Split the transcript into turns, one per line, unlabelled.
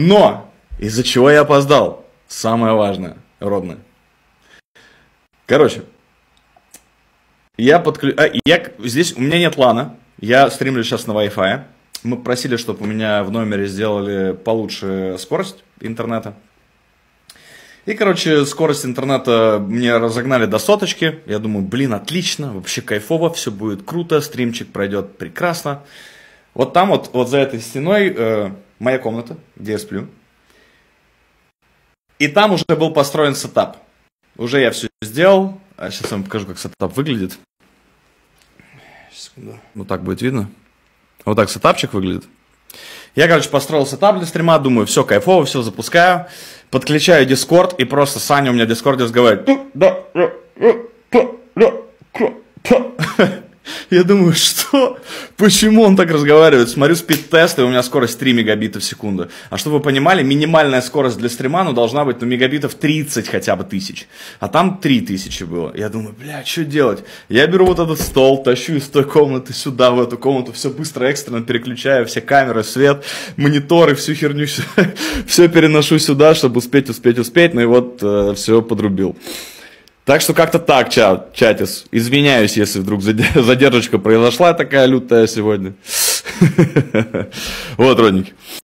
Но из-за чего я опоздал? Самое важное, родное. Короче, здесь у меня нет лана, я стримлю сейчас на Wi-Fi. Мы просили, чтобы у меня в номере сделали получше скорость интернета. И, короче, скорость интернета мне разогнали до соточки. Я думаю, блин, отлично, вообще кайфово, все будет круто, стримчик пройдет прекрасно. Вот там вот за этой стеной моя комната, где я сплю. И там уже был построен сетап. Уже я все сделал. А сейчас я вам покажу, как сетап выглядит. Секунду. Вот так будет видно. Вот так сетапчик выглядит. Я, короче, построил сетап для стрима, думаю, все кайфово, все запускаю. Подключаю Discord, и просто Саня у меня в Discord разговаривает. Я думаю, что? Почему он так разговаривает? Смотрю спид-тест, и у меня скорость 3 мегабита в секунду. А чтобы вы понимали, минимальная скорость для стрима, ну, должна быть, ну, мегабитов 30 хотя бы тысяч. А там 3000 было. Я думаю, бля, что делать? Я беру вот этот стол, тащу из той комнаты сюда, в эту комнату, все быстро, экстренно переключаю, все камеры, свет, мониторы, всю херню, все переношу сюда, чтобы успеть. Ну и вот все подрубил. Так что как-то так, чатис. Извиняюсь, если вдруг задержка произошла такая лютая сегодня. Вот, родненький.